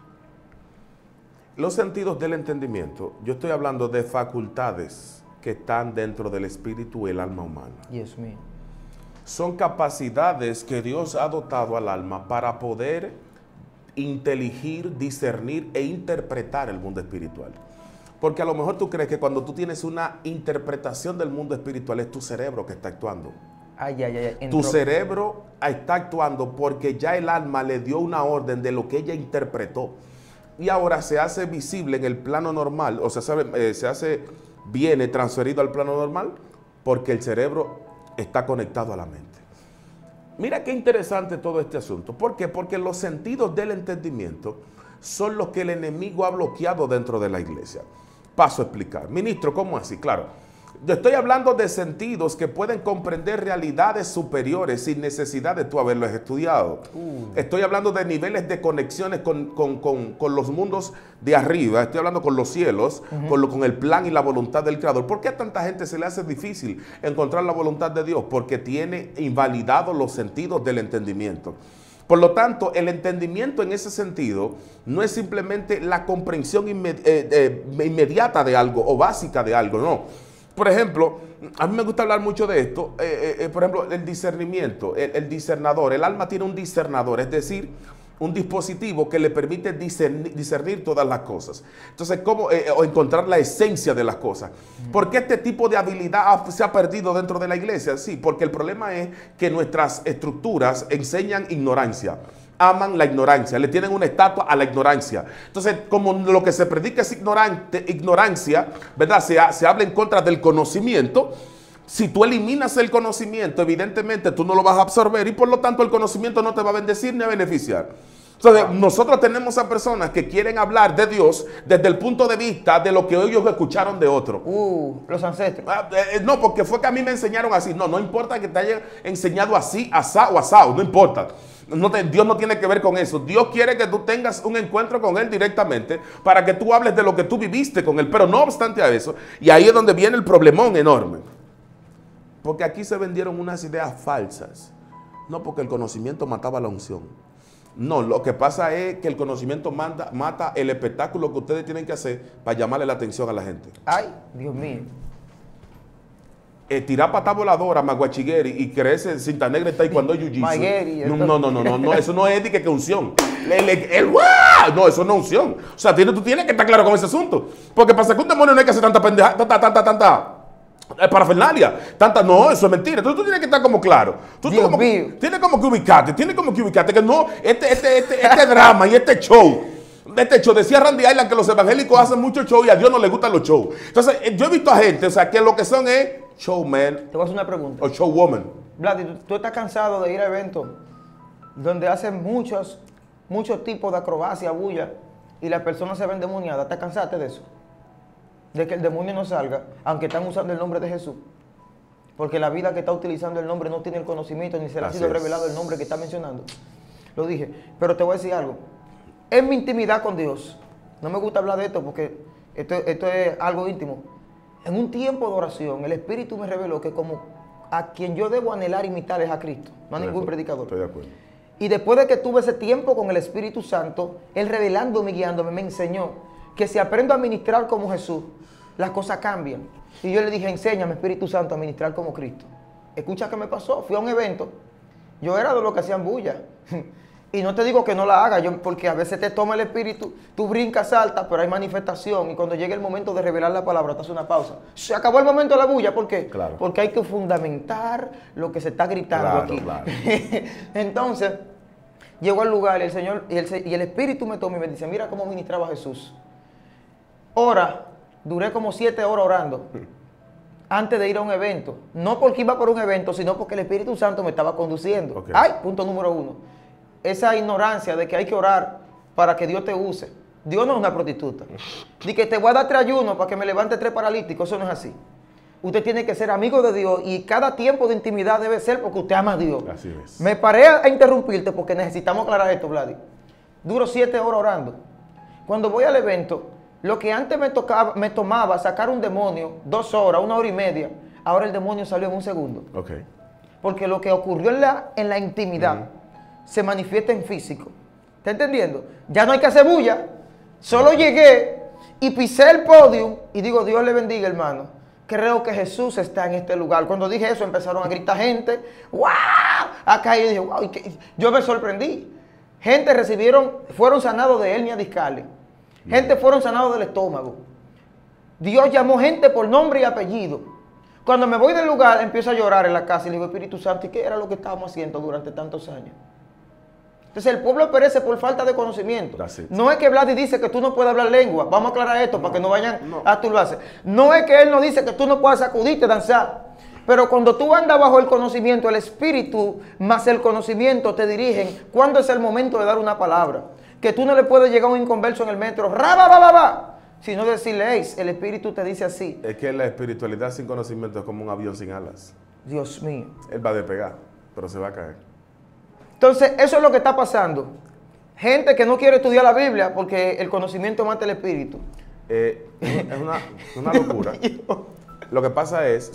Los sentidos del entendimiento, yo estoy hablando de facultades que están dentro del espíritu y el alma humana. Dios mío. Son capacidades que Dios ha dotado al alma para poder inteligir, discernir e interpretar el mundo espiritual. Porque a lo mejor tú crees que cuando tú tienes una interpretación del mundo espiritual es tu cerebro que está actuando. Tu cerebro está actuando porque ya el alma le dio una orden de lo que ella interpretó. Y ahora se hace visible en el plano normal, o sea, viene transferido al plano normal porque el cerebro está conectado a la mente. Mira qué interesante todo este asunto. ¿Por qué? Porque los sentidos del entendimiento son los que el enemigo ha bloqueado dentro de la iglesia. Paso a explicar. Ministro, ¿cómo así? Claro. Yo estoy hablando de sentidos que pueden comprender realidades superiores sin necesidad de tú haberlos estudiado. Estoy hablando de niveles de conexiones con los mundos de arriba. Estoy hablando con los cielos, con el plan y la voluntad del Creador. ¿Por qué a tanta gente se le hace difícil encontrar la voluntad de Dios? Porque tiene invalidados los sentidos del entendimiento. Por lo tanto, el entendimiento en ese sentido no es simplemente la comprensión inmediata de algo o básica de algo, no. Por ejemplo, a mí me gusta hablar mucho de esto, por ejemplo, el discernimiento, el discernador. El alma tiene un discernador, es decir, un dispositivo que le permite discernir todas las cosas. Entonces, ¿cómo o encontrar la esencia de las cosas? ¿Por qué este tipo de habilidad se ha perdido dentro de la iglesia? Sí, porque el problema es que nuestras estructuras enseñan ignorancia. Aman la ignorancia, le tienen una estatua a la ignorancia. Entonces, como lo que se predica es ignorancia, ¿verdad? Se habla en contra del conocimiento. Si tú eliminas el conocimiento, evidentemente tú no lo vas a absorber y por lo tanto el conocimiento no te va a bendecir ni a beneficiar. Entonces, nosotros tenemos a personas que quieren hablar de Dios desde el punto de vista de lo que ellos escucharon de otro. Los ancestros. No, porque fue que a mí me enseñaron así. No importa que te hayan enseñado así, asá o asado, no importa. Dios no tiene que ver con eso. Dios quiere que tú tengas un encuentro con Él directamente para que tú hables de lo que tú viviste con Él. Pero no obstante a eso, y ahí es donde viene el problemón enorme. Porque aquí se vendieron unas ideas falsas. No porque el conocimiento mataba la unción. No, lo que pasa es que el conocimiento mata el espectáculo que ustedes tienen que hacer para llamarle la atención a la gente. Ay, Dios mío. Tirar pata voladora, maguachigueri y creerse en cinta negra y taekwondo y jiu-jitsu. No, eso no es de que unción. No, eso no es unción. O sea, tú tienes que estar claro con ese asunto. Porque para sacar un demonio no hay que hacer tanta pendeja, tanta parafernalia. No, eso es mentira. Entonces tú tienes que estar como claro. Tienes como que ubicarte que no, este drama y este show, decía Randy Island que los evangélicos hacen mucho show y a Dios no le gustan los shows. Entonces, yo he visto a gente, o sea, que lo que son es showman. Te voy a hacer una pregunta. O showwoman. Vladi, ¿tú estás cansado de ir a eventos donde hacen muchos tipos de acrobacia, bulla, y las personas se ven demoniadas? ¿Estás cansado de eso? De que el demonio no salga, aunque están usando el nombre de Jesús. Porque la vida que está utilizando el nombre no tiene el conocimiento, ni se le ha sido revelado el nombre que está mencionando. Lo dije, pero te voy a decir algo. En mi intimidad con Dios, no me gusta hablar de esto porque esto es algo íntimo. En un tiempo de oración, el Espíritu me reveló que como a quien yo debo anhelar imitar es a Cristo, no a ningún predicador. Estoy de acuerdo. Y después de que tuve ese tiempo con el Espíritu Santo, Él revelándome y guiándome, me enseñó que si aprendo a ministrar como Jesús, las cosas cambian. Y yo le dije, enséñame, Espíritu Santo, a ministrar como Cristo. Escucha qué me pasó. Fui a un evento. Yo era de los que hacían bulla. Y no te digo que no la haga, porque a veces te toma el Espíritu, tú brincas, saltas, pero hay manifestación. Y cuando llegue el momento de revelar la palabra, te hace una pausa. Se acabó el momento de la bulla. ¿Por qué? Claro. Porque hay que fundamentar lo que se está gritando aquí. Claro. Entonces, llego al lugar y el Señor y el Espíritu me toma y me dice, mira cómo ministraba Jesús. Duré como 7 horas orando antes de ir a un evento. No porque iba por un evento, sino porque el Espíritu Santo me estaba conduciendo. Okay. Punto número 1. Esa ignorancia de que hay que orar para que Dios te use. Dios no es una prostituta. Ni que te voy a dar 3 ayunos para que me levante 3 paralíticos. Eso no es así. Usted tiene que ser amigo de Dios y cada tiempo de intimidad debe ser porque usted ama a Dios. Así es. Me paré a interrumpirte porque necesitamos aclarar esto, Vladi. Duro 7 horas orando. Cuando voy al evento, lo que antes me tomaba sacar un demonio 2 horas, 1 hora y media, ahora el demonio salió en 1 segundo. Okay. Porque lo que ocurrió en la intimidad se manifiesta en físico. ¿Está entendiendo? Ya no hay que hacer bulla. Solo llegué y pisé el podio y digo, Dios le bendiga, hermano. Creo que Jesús está en este lugar. Cuando dije eso empezaron a gritar gente. ¡Wow! Acá yo dije, wow. Yo me sorprendí. Gente fueron sanados de hernia discales. Gente fueron sanados del estómago. Dios llamó gente por nombre y apellido. Cuando me voy del lugar, empiezo a llorar en la casa y le digo, Espíritu Santo, ¿y qué era lo que estábamos haciendo durante tantos años? Entonces el pueblo perece por falta de conocimiento. No es que Vladi dice que tú no puedes hablar lengua. Vamos a aclarar esto para que no vayan a turbarse. No es que él no dice que tú no puedas sacudirte, danzar. Pero cuando tú andas bajo el conocimiento, el Espíritu más el conocimiento te dirigen cuándo es el momento de dar una palabra. Que tú no le puedes llegar a un inconverso en el metro, sino decirle, hey, el Espíritu te dice así. Es que la espiritualidad sin conocimiento es como un avión sin alas. Dios mío. Él va a despegar, pero se va a caer. Entonces, eso es lo que está pasando. Gente que no quiere estudiar la Biblia porque el conocimiento mata el espíritu. Es una locura. Lo que pasa es,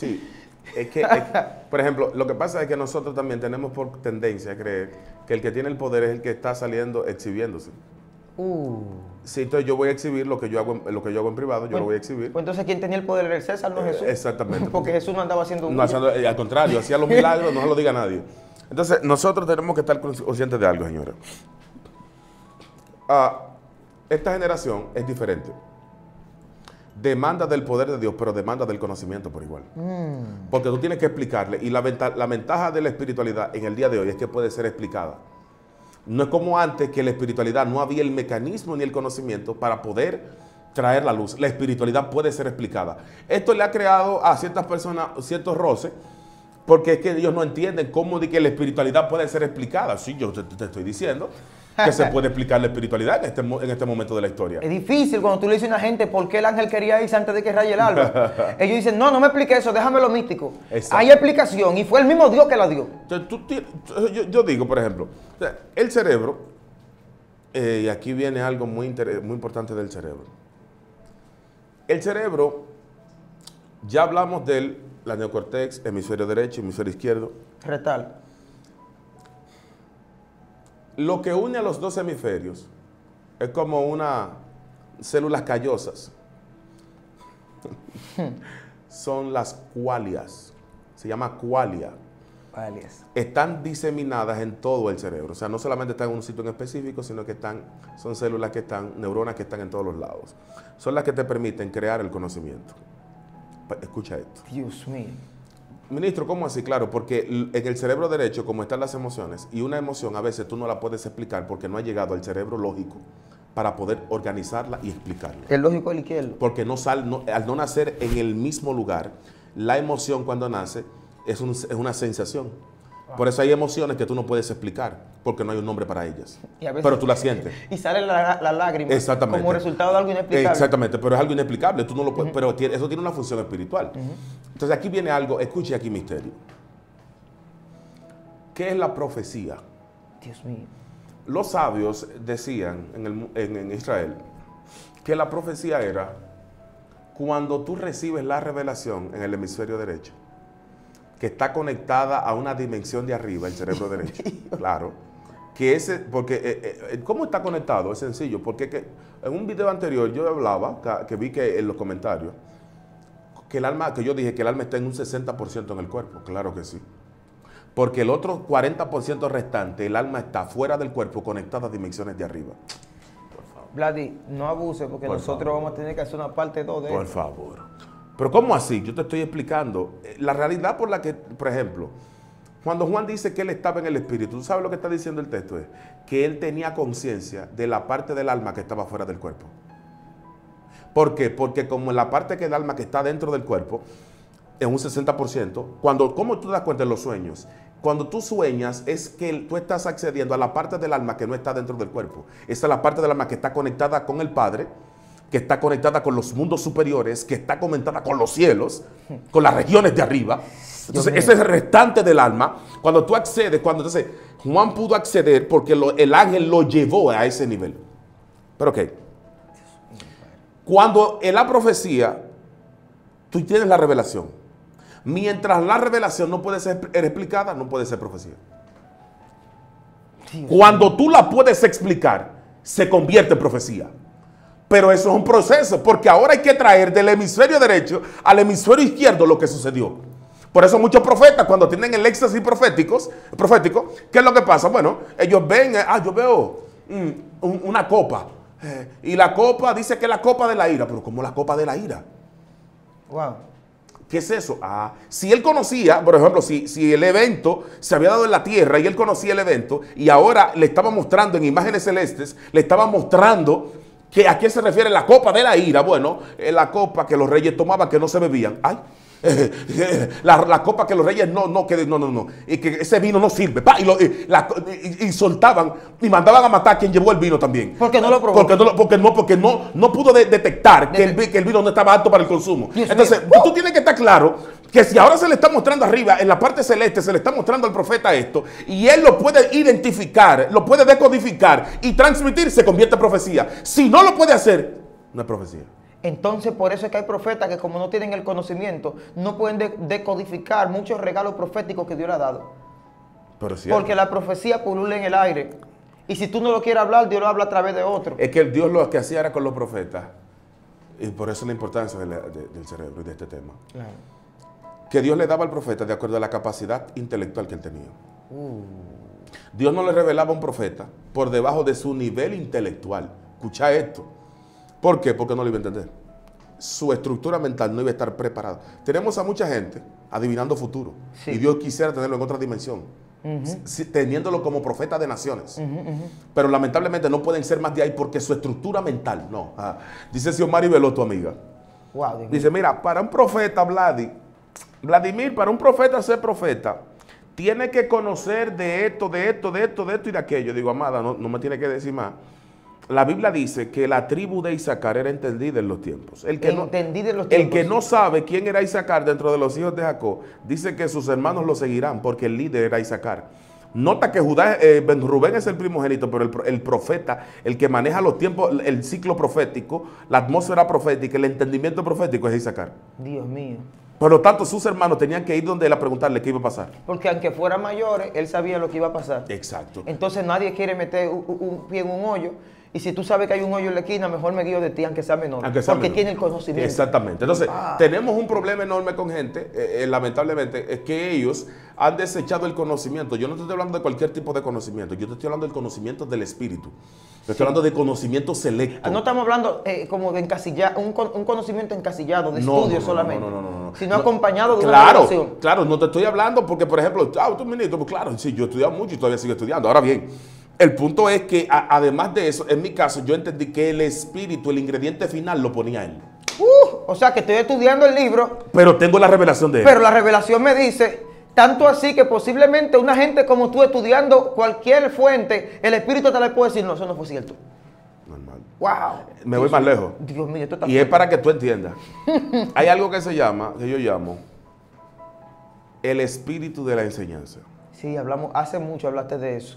por ejemplo, lo que pasa es que nosotros también tenemos por tendencia a creer que el que tiene el poder es el que está saliendo exhibiéndose. Sí, entonces yo voy a exhibir lo que yo hago en privado, yo lo voy a exhibir. Pues entonces quien tenía el poder era el César, no Jesús. Exactamente. Porque Jesús no andaba haciendo un... No, al contrario, hacía los milagros, no se lo diga a nadie. Entonces, nosotros tenemos que estar conscientes de algo, señores. esta generación es diferente. Demanda del poder de Dios, pero demanda del conocimiento por igual. Porque tú tienes que explicarle. Y la ventaja de la espiritualidad en el día de hoy es que puede ser explicada. No es como antes, que la espiritualidad no había el mecanismo ni el conocimiento para poder traer la luz. La espiritualidad puede ser explicada. Esto le ha creado a ciertas personas ciertos roces, porque es que ellos no entienden cómo de que la espiritualidad puede ser explicada. Sí, yo te estoy diciendo que se puede explicar la espiritualidad en este momento de la historia. Es difícil cuando tú le dices a una gente por qué el ángel quería irse antes de que raye el alba. Ellos dicen, no me explique eso, déjame lo místico. Exacto. Hay explicación y fue el mismo Dios que la dio. Entonces, yo digo, por ejemplo, o sea, el cerebro, y aquí viene algo muy importante del cerebro. El cerebro, ya hablamos de la neocortex, hemisferio derecho, hemisferio izquierdo. Retal. Lo que une a los dos hemisferios es como unas células callosas. Son las qualias. Se llama qualia. Alias. Están diseminadas en todo el cerebro. O sea, no solamente están en un sitio en específico, sino que son células que están, neuronas que están en todos los lados. Son las que te permiten crear el conocimiento. Escucha esto. Dios mío. Ministro, ¿cómo así? Claro, porque en el cerebro derecho, como están las emociones, y una emoción a veces tú no la puedes explicar porque no ha llegado al cerebro lógico para poder organizarla y explicarla. El lógico del izquierdo. Porque al no nacer en el mismo lugar, la emoción cuando nace es una sensación. Por eso hay emociones que tú no puedes explicar, porque no hay un nombre para ellas. Pero tú las sientes. Y sale la lágrima. Exactamente. Como resultado de algo inexplicable. Exactamente, pero es algo inexplicable. Tú no lo puedes, pero eso tiene una función espiritual. Entonces aquí viene algo, escuche aquí misterio. ¿Qué es la profecía? Dios mío. Los sabios decían en Israel que la profecía era cuando tú recibes la revelación en el hemisferio derecho, que está conectada a una dimensión de arriba, el cerebro derecho. Claro. ¿Cómo está conectado? Es sencillo, porque en un video anterior yo hablaba, que vi que en los comentarios, que yo dije que el alma está en un 60% en el cuerpo. Claro que sí. Porque el otro 40% restante, el alma está fuera del cuerpo, conectada a dimensiones de arriba. Por favor. Vladi, no abuse, porque nosotros vamos a tener que hacer una parte 2 de Por favor. Pero ¿cómo así? Yo te estoy explicando. La realidad por la que, por ejemplo, cuando Juan dice que él estaba en el Espíritu, ¿tú sabes lo que está diciendo el texto? Es que él tenía conciencia de la parte del alma que estaba fuera del cuerpo. ¿Por qué? Porque como la parte del alma que está dentro del cuerpo, en un 60%, ¿cómo tú te das cuenta en los sueños? Cuando tú sueñas es que tú estás accediendo a la parte del alma que no está dentro del cuerpo. Esa es la parte del alma que está conectada con el Padre, que está conectada con los mundos superiores, que está conectada con los cielos, con las regiones de arriba. Entonces, ese es el restante del alma. Cuando tú accedes, entonces Juan pudo acceder porque el ángel lo llevó a ese nivel. Pero ok. Cuando en la profecía, tú tienes la revelación. Mientras la revelación no puede ser explicada, no puede ser profecía. Cuando tú la puedes explicar, se convierte en profecía. Pero eso es un proceso, porque ahora hay que traer del hemisferio derecho al hemisferio izquierdo lo que sucedió. Por eso muchos profetas, cuando tienen el éxtasis profético, ¿qué es lo que pasa? Bueno, ellos ven, yo veo una copa. Y la copa dice que es la copa de la ira. Pero ¿cómo la copa de la ira? Wow. ¿Qué es eso? Si él conocía, por ejemplo, si el evento se había dado en la tierra y él conocía el evento y ahora le estaba mostrando en imágenes celestes, le estaba mostrando que a qué se refiere la copa de la ira. Bueno, la copa que los reyes tomaban que no se bebían. La copa que los reyes no. Y que ese vino no sirve. Y soltaban y mandaban a matar a quien llevó el vino también. Porque no lo probó. Porque no pudo detectar que el vino no estaba apto para el consumo. Entonces, tú tienes que estar claro que si ahora se le está mostrando arriba, en la parte celeste, se le está mostrando al profeta esto, y él lo puede identificar, lo puede decodificar y transmitir, se convierte en profecía. Si no lo puede hacer, no es profecía. Entonces, por eso es que hay profetas que como no tienen el conocimiento, no pueden decodificar muchos regalos proféticos que Dios le ha dado. Pero sí, porque la profecía pulula en el aire. Y si tú no lo quieres hablar, Dios lo habla a través de otro. Es que Dios lo que hacía era con los profetas. Y por eso la importancia del cerebro y de este tema. Claro. Que Dios le daba al profeta de acuerdo a la capacidad intelectual que él tenía. Dios no le revelaba a un profeta por debajo de su nivel intelectual. Escucha esto. ¿Por qué? Porque no lo iba a entender. Su estructura mental no iba a estar preparada. Tenemos a mucha gente adivinando futuro. Sí. Y Dios quisiera tenerlo en otra dimensión. Teniéndolo como profeta de naciones. Pero lamentablemente no pueden ser más de ahí porque su estructura mental, no. Dice Xiomari Veló, tu amiga. Wow, dice, mira, para un profeta, Vladimir, para un profeta ser profeta, tiene que conocer de esto, de esto, de esto, de esto y de aquello. Digo, amada, no me tiene que decir más. La Biblia dice que la tribu de Isaacar era entendida en los tiempos. El que no sabe quién era Isaacar dentro de los hijos de Jacob, dice que sus hermanos lo seguirán porque el líder era Isaacar. Nota que Rubén es el primogénito, pero el profeta, el que maneja los tiempos, el ciclo profético, la atmósfera profética, el entendimiento profético es Isaacar. Dios mío. Por lo tanto, sus hermanos tenían que ir donde él a preguntarle qué iba a pasar. Porque aunque fueran mayores, él sabía lo que iba a pasar. Exacto. Entonces nadie quiere meter un pie en un hoyo. Y si tú sabes que hay un hoyo en la esquina, mejor me guío de ti, aunque sea menor. Porque tiene el conocimiento. Exactamente. Entonces, tenemos un problema enorme con gente, lamentablemente, es que ellos han desechado el conocimiento. Yo no te estoy hablando de cualquier tipo de conocimiento, yo te estoy hablando del conocimiento del espíritu. Estoy hablando de conocimiento selecto. No estamos hablando como de encasillar, un conocimiento encasillado, de estudio solamente. No. Sino acompañado de una relación. Claro, no te estoy hablando porque, por ejemplo, tú ministro, pues claro, sí, yo he estudiado mucho y todavía sigo estudiando. Ahora bien, el punto es que, además de eso, en mi caso, yo entendí que el espíritu, el ingrediente final, lo ponía él. O sea, que estoy estudiando el libro. Pero tengo la revelación de él. Pero la revelación me dice, tanto así que posiblemente una gente como tú estudiando cualquier fuente, el espíritu te le puede decir, no, eso no fue cierto. Normal. Wow. Me voy más lejos. Dios mío, esto está y es para que tú entiendas. Hay algo que se llama, que yo llamo, el espíritu de la enseñanza. Sí, hace mucho hablaste de eso.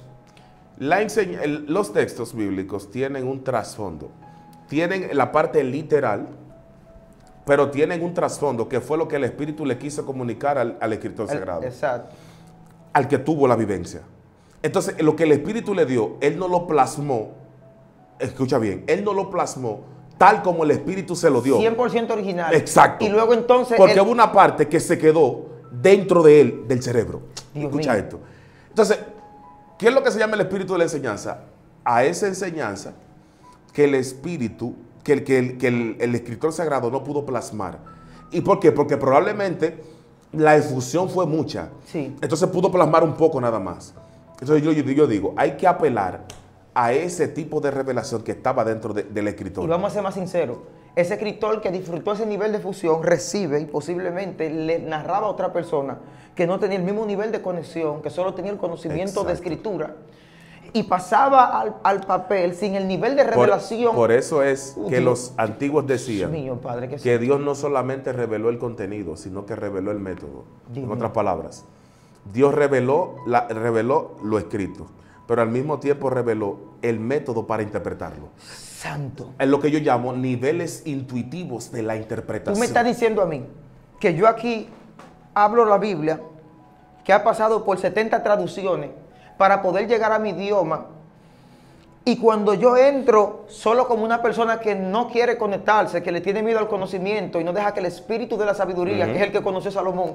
Los textos bíblicos tienen un trasfondo. Tienen la parte literal, pero tienen un trasfondo que fue lo que el Espíritu le quiso comunicar al escritor sagrado. Exacto. Al que tuvo la vivencia. Entonces, lo que el Espíritu le dio, él no lo plasmó, escucha bien, él no lo plasmó tal como el Espíritu se lo dio. 100% original. Exacto. Y luego entonces... Porque hubo una parte que se quedó dentro de él, del cerebro. Escucha mío. esto. Entonces, ¿qué es lo que se llama el espíritu de la enseñanza? A esa enseñanza que el espíritu, que el escritor sagrado no pudo plasmar. ¿Y por qué? Porque probablemente la efusión fue mucha. Sí. Entonces pudo plasmar un poco nada más. Entonces yo digo, hay que apelar a ese tipo de revelación que estaba dentro del escritor. Y vamos a ser más sinceros. Ese escritor que disfrutó ese nivel de fusión recibe y posiblemente le narraba a otra persona que no tenía el mismo nivel de conexión, que solo tenía el conocimiento de escritura y pasaba al papel sin el nivel de revelación. Por eso es que los antiguos decían mío, padre, que Dios no solamente reveló el contenido, sino que reveló el método. En otras palabras, Dios reveló lo escrito, pero al mismo tiempo reveló el método para interpretarlo. Santo. Es lo que yo llamo niveles intuitivos de la interpretación. Tú me estás diciendo a mí que yo aquí hablo la Biblia, que ha pasado por 70 traducciones para poder llegar a mi idioma, y cuando yo entro solo como una persona que no quiere conectarse, que le tiene miedo al conocimiento y no deja que el espíritu de la sabiduría, que es el que conoció Salomón,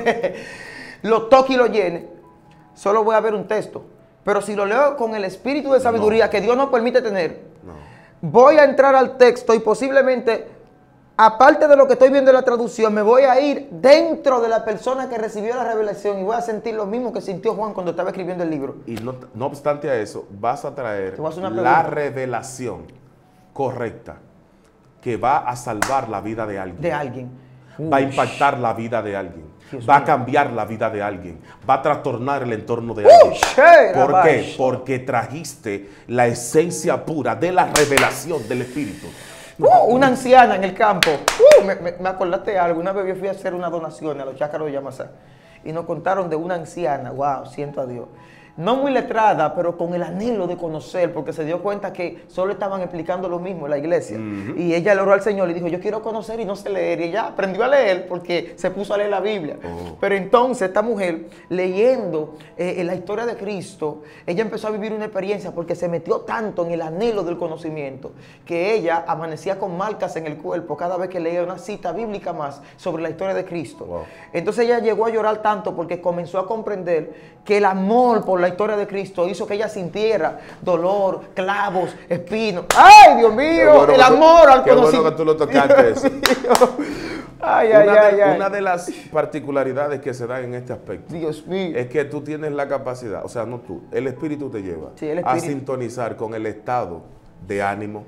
lo toque y lo llene, solo voy a ver un texto. Pero si lo leo con el espíritu de sabiduría que Dios nos permite tener, voy a entrar al texto y posiblemente, aparte de lo que estoy viendo en la traducción, me voy a ir dentro de la persona que recibió la revelación y voy a sentir lo mismo que sintió Juan cuando estaba escribiendo el libro. Y no obstante a eso, vas a traer la revelación correcta que va a salvar la vida de alguien. De alguien. Va a impactar la vida de alguien. Va a cambiar la vida de alguien. Va a trastornar el entorno de alguien. ¿Por qué? Porque trajiste la esencia pura de la revelación del Espíritu. Una anciana en el campo. Me acordaste algo. Una vez yo fui a hacer una donación a los chácaros de Yamasá y nos contaron de una anciana. Wow, siento a Dios. No muy letrada, pero con el anhelo de conocer, porque se dio cuenta que solo estaban explicando lo mismo en la iglesia. Y ella le oró al Señor y dijo, yo quiero conocer y no sé leer. Y ella aprendió a leer porque se puso a leer la Biblia. Pero entonces esta mujer, leyendo la historia de Cristo, ella empezó a vivir una experiencia porque se metió tanto en el anhelo del conocimiento que ella amanecía con marcas en el cuerpo cada vez que leía una cita bíblica más sobre la historia de Cristo. Entonces ella llegó a llorar tanto porque comenzó a comprender que el amor por la historia de Cristo hizo que ella sintiera dolor, clavos, espinos. ¡Ay, Dios mío! Bueno, el amor al qué conocimiento. bueno que tú lo tocaste eso. Una de las particularidades que se dan en este aspecto Dios mío. es que tú tienes la capacidad, o sea, no tú, el espíritu te lleva Sí, el a espíritu. sintonizar con el estado de ánimo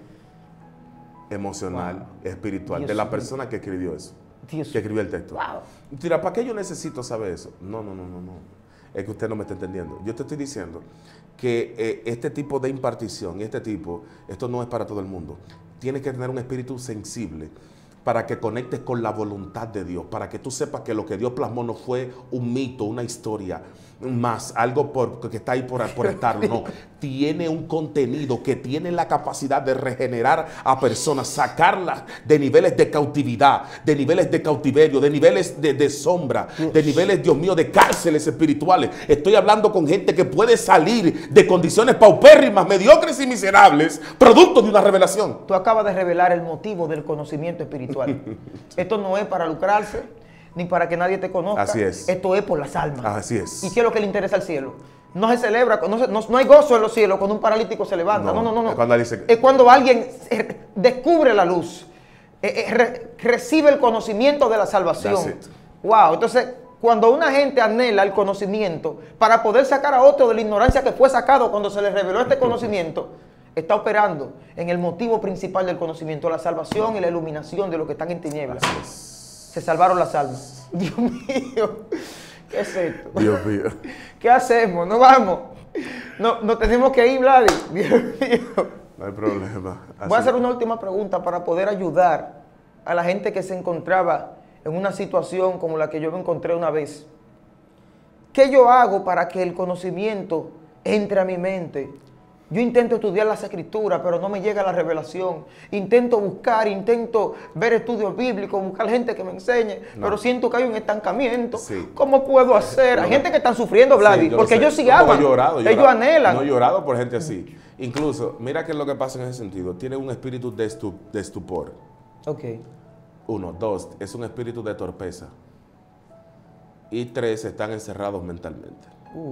emocional, espiritual, Dios de la mío. persona que escribió eso, Dios. que escribió el texto. Wow. Mira, ¿para qué yo necesito saber eso? No. Es que usted no me está entendiendo. Yo te estoy diciendo que este tipo de impartición, esto no es para todo el mundo. Tienes que tener un espíritu sensible para que conectes con la voluntad de Dios, para que tú sepas que lo que Dios plasmó no fue un mito, una historia, más algo que está ahí por estarlo, no. Tiene un contenido que tiene la capacidad de regenerar a personas, sacarlas de niveles de cautividad, de niveles de cautiverio, de niveles de sombra, de niveles, Dios mío, de cárceles espirituales. Estoy hablando con gente que puede salir de condiciones paupérrimas, mediocres y miserables, producto de una revelación. Tú acabas de revelar el motivo del conocimiento espiritual. Esto no es para lucrarse, ni para que nadie te conozca. Así es. Esto es por las almas. Así es. ¿Y qué es lo que le interesa al cielo? No se celebra, no hay gozo en los cielos cuando un paralítico se levanta. No. Es cuando dice, es cuando alguien descubre la luz, recibe el conocimiento de la salvación. That's it. Wow, entonces cuando una gente anhela el conocimiento para poder sacar a otro de la ignorancia que fue sacado cuando se le reveló este conocimiento, está operando en el motivo principal del conocimiento, la salvación y la iluminación de los que están en tinieblas. así es. Se salvaron las almas. Dios mío, ¿qué es esto? Dios mío. ¿Qué hacemos? ¿No vamos? No tenemos que ir, Vladi. Dios mío. No hay problema. Voy a hacer una última pregunta para poder ayudar a la gente que se encontraba en una situación como la que yo me encontré una vez. ¿Qué yo hago para que el conocimiento entre a mi mente? Yo intento estudiar las escrituras, pero no me llega la revelación. Intento buscar, intento ver estudios bíblicos, buscar gente que me enseñe, pero siento que hay un estancamiento. Sí. ¿Cómo puedo hacer? Hay gente que está sufriendo, Vladi, Sí, porque lo sé. ellos sí Yo aman, he llorado, ellos anhelan. No he llorado por gente así. Incluso, mira qué es lo que pasa en ese sentido. Tiene un espíritu de estupor. Ok. 1, 2, es un espíritu de torpeza. Y 3, están encerrados mentalmente.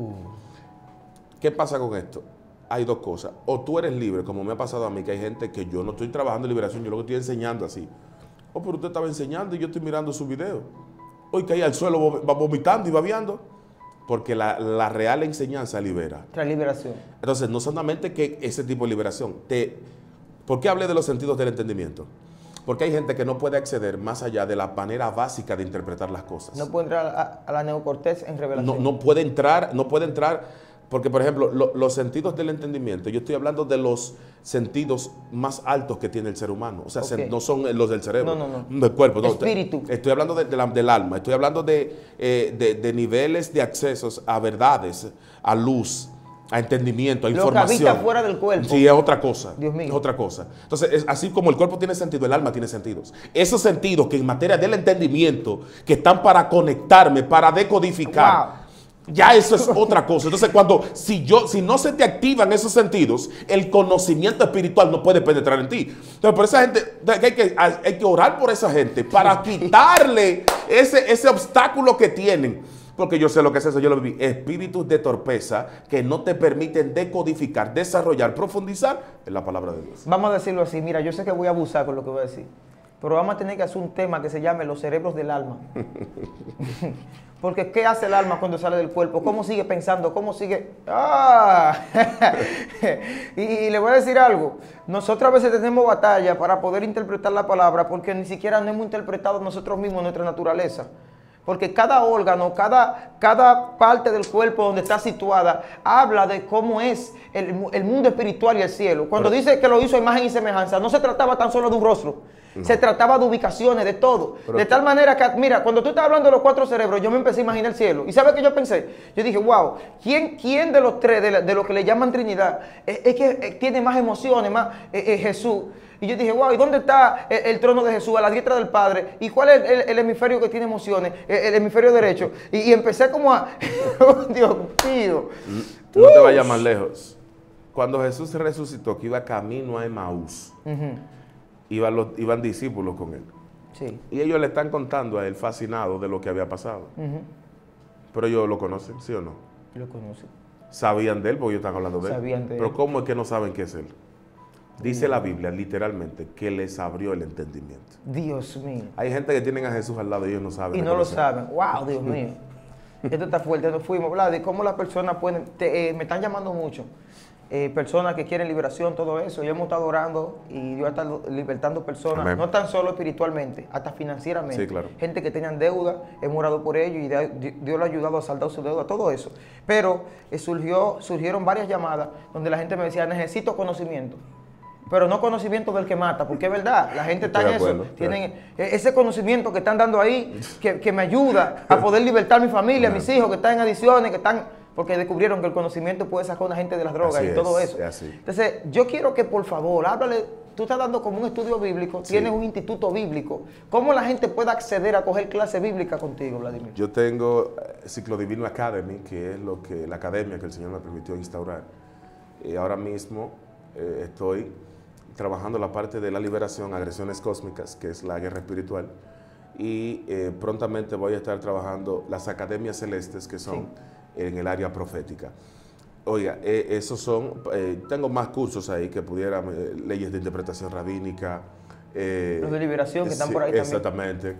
¿Qué pasa con esto? Hay dos cosas. O tú eres libre, como me ha pasado a mí, que hay gente que yo no estoy trabajando en liberación, yo lo que estoy enseñando así. O pero usted estaba enseñando y yo estoy mirando su video. Hoy caí al suelo va vomitando y babeando. Porque la real enseñanza libera. Tras liberación. Entonces, no solamente que ese tipo de liberación. ¿Por qué hablé de los sentidos del entendimiento? Porque hay gente que no puede acceder más allá de la manera básica de interpretar las cosas. No puedo entrar a la neocortés en revelación. No puede entrar, porque por ejemplo, los sentidos del entendimiento, yo estoy hablando de los sentidos más altos que tiene el ser humano. O sea, Ok. no son los del cerebro, No. del cuerpo. No, Espíritu. Estoy hablando del alma, estoy hablando de niveles de accesos a verdades, a luz, a entendimiento, a Lo que información. habita fuera del cuerpo. Sí, es otra cosa. Dios mío. Es otra cosa. Entonces, así como el cuerpo tiene sentido, el alma tiene sentidos. Esos sentidos que en materia del entendimiento, que están para conectarme, para decodificar. Wow. Ya eso es otra cosa. Entonces, si no se te activan esos sentidos, el conocimiento espiritual no puede penetrar en ti. Entonces, por esa gente, hay que orar por esa gente para quitarle ese obstáculo que tienen. Porque yo sé lo que es eso, yo lo viví. Espíritus de torpeza que no te permiten decodificar, desarrollar, profundizar en la palabra de Dios. Vamos a decirlo así, mira, yo sé que voy a abusar con lo que voy a decir, pero vamos a tener que hacer un tema que se llame los cerebros del alma. Porque ¿qué hace el alma cuando sale del cuerpo? ¿Cómo sigue pensando? ¿Cómo sigue? ¡Ah! y le voy a decir algo. Nosotros a veces tenemos batalla para poder interpretar la palabra porque ni siquiera no hemos interpretado nosotros mismos nuestra naturaleza. Porque cada órgano, cada parte del cuerpo donde está situada, habla de cómo es el mundo espiritual y el cielo. Cuando dice que lo hizo a imagen y semejanza, no se trataba tan solo de un rostro. No. Se trataba de ubicaciones, de todo. De tal manera que, mira, cuando tú estás hablando de los 4 cerebros, yo me empecé a imaginar el cielo. ¿Y sabes qué yo pensé? Yo dije, wow, ¿quién de los 3, de lo que le llaman Trinidad, es que tiene más emociones, más Jesús? Y yo dije, wow, ¿y dónde está el trono de Jesús? A la diestra del Padre. ¿Y cuál es el hemisferio que tiene emociones? El hemisferio derecho. Y empecé como a... Oh, Dios mío. No te vayas más lejos. Cuando Jesús se resucitó, que iba camino a Emaús, iban discípulos con él. Sí. Y ellos le están contando a él fascinados de lo que había pasado. Pero ellos lo conocen, ¿sí o no? Lo conoce. sabían de él porque ellos están hablando de él. Sabían de Pero él. ¿cómo es que no saben qué es él? Dice la Biblia literalmente que les abrió el entendimiento. Dios mío. Hay gente que tienen a Jesús al lado y ellos no saben. Y no lo reconocer. saben. Wow, Dios mío. Esto está fuerte. Nos fuimos, Vlad, de cómo las personas pueden... me están llamando mucho. Personas que quieren liberación, todo eso. Yo hemos estado orando y Dios está libertando personas, Amén. no tan solo espiritualmente, hasta financieramente. Sí, claro. Gente que tenían deuda, hemos orado por ellos y Dios le ha ayudado a saldar su deuda, todo eso. Pero surgieron varias llamadas donde la gente me decía, necesito conocimiento. Pero no conocimiento del que mata, porque es verdad, la gente está en Estoy de eso. acuerdo, Tienen ese conocimiento que están dando ahí, que me ayuda a poder libertar a mi familia, a mis hijos que están en adicciones, que están... Porque descubrieron que el conocimiento puede sacar a una gente de las drogas Así y todo es, eso. es así. Entonces, yo quiero que por favor, háblale, tú estás dando como un estudio bíblico, Sí. tienes un instituto bíblico. ¿Cómo la gente puede acceder a coger clase bíblica contigo, Vladimir? Yo tengo Ciclo Divino Academy, que es la academia que el Señor me permitió instaurar. Ahora mismo estoy trabajando la parte de la liberación, agresiones cósmicas, que es la guerra espiritual. Y prontamente voy a estar trabajando las academias celestes, que son en el área profética. Oiga, esos son, tengo más cursos ahí que pudieran, leyes de interpretación rabínica. Los de liberación que están por ahí exactamente.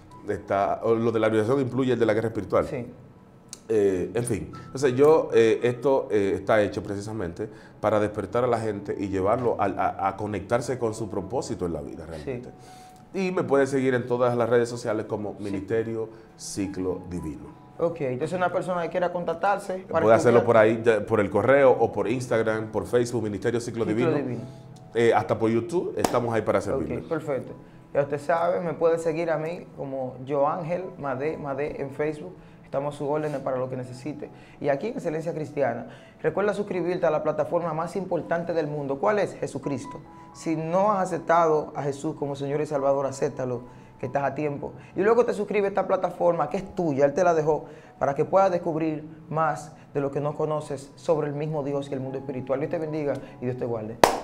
Lo de la liberación incluye el de la guerra espiritual. también. Sí. En fin, entonces esto está hecho precisamente para despertar a la gente y llevarlo a conectarse con su propósito en la vida realmente. Sí. Y me puede seguir en todas las redes sociales como Ministerio Ciclo Divino. Ok, entonces una persona que quiera contactarse... Puede hacerlo por ahí, por el correo o por Instagram, por Facebook, Ministerio Ciclo Divino. Hasta por YouTube, estamos ahí para servirle. Ok, perfecto. Ya usted sabe, me puede seguir a mí como Joángel Madé en Facebook. Estamos a sus órdenes para lo que necesite. Y aquí en Excelencia Cristiana, recuerda suscribirte a la plataforma más importante del mundo. ¿Cuál es? Jesucristo. Si no has aceptado a Jesús como Señor y Salvador, acéptalo, que estás a tiempo. Y luego te suscribes a esta plataforma que es tuya, Él te la dejó, para que puedas descubrir más de lo que no conoces sobre el mismo Dios y el mundo espiritual. Dios te bendiga y Dios te guarde.